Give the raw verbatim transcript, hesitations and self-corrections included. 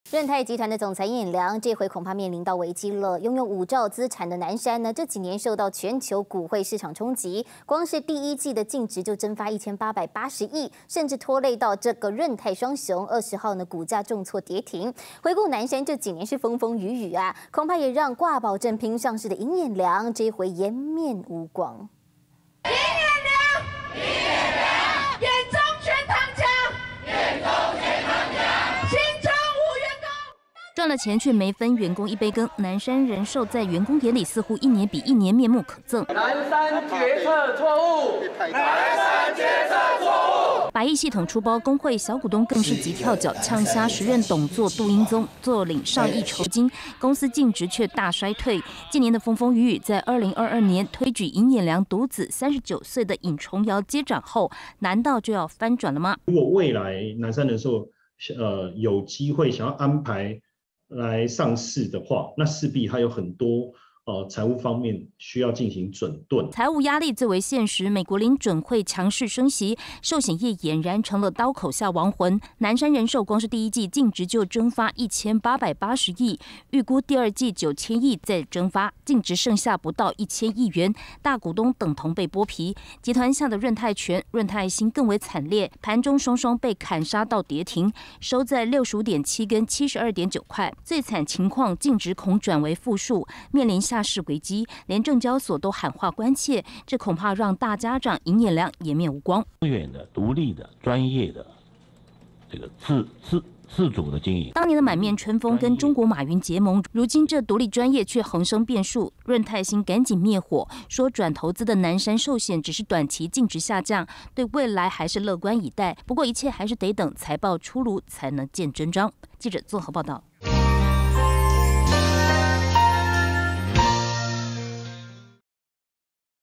润泰集团的总裁尹良这回恐怕面临到危机了。拥有五兆资产的南山呢，这几年受到全球股汇市场冲击，光是第一季的净值就蒸发一千八百八十亿，甚至拖累到这个润泰双雄。二十号呢，股价重挫跌停。回顾南山这几年是风风雨雨啊，恐怕也让挂保证拼上市的尹衍良这一回颜面无光。 尹衍良，尹衍良，眼中全躺枪，眼中全躺枪，心中无员工。 赚了钱却没分员工一杯羹，南山人寿在员工眼里似乎一年比一年面目可憎。 南山决策错误，南山决策错误。 百亿系统出包，工会小股东更是急跳脚，呛瞎时任董座杜英宗，坐领上亿酬金，公司净值却大衰退。今年的风风雨雨，在二零二二年推举尹衍良独子三十九岁的尹重尧接掌后，难道就要翻转了吗？ 如果未来南山人寿呃有机会想要安排来上市的话，那势必还有很多呃财务方面需要进行整顿。 财务压力最为现实，美国联准会强势升息，寿险业俨然成了刀口下亡魂。南山人寿光是第一季净值就蒸发一千八百八十亿，预估第二季九千亿再蒸发，净值剩下不到一千亿元，大股东等同被剥皮。集团下的润泰全、润泰新更为惨烈，盘中双双被砍杀到跌停，收在六十五点七跟七十二点九块。最惨情况，净值恐转为负数，面临下市危机，连证交所都喊话关切，这恐怕让大家长尹衍良颜面无光。 资源的、独立的、专业的，这个自自自主的经营。 当年的满面春风跟中国马云结盟，如今这独立专业却横生变数。润泰新赶紧灭火，说转投资的南山寿险只是短期净值下降，对未来还是乐观以待。不过一切还是得等财报出炉才能见真章。记者综合报道。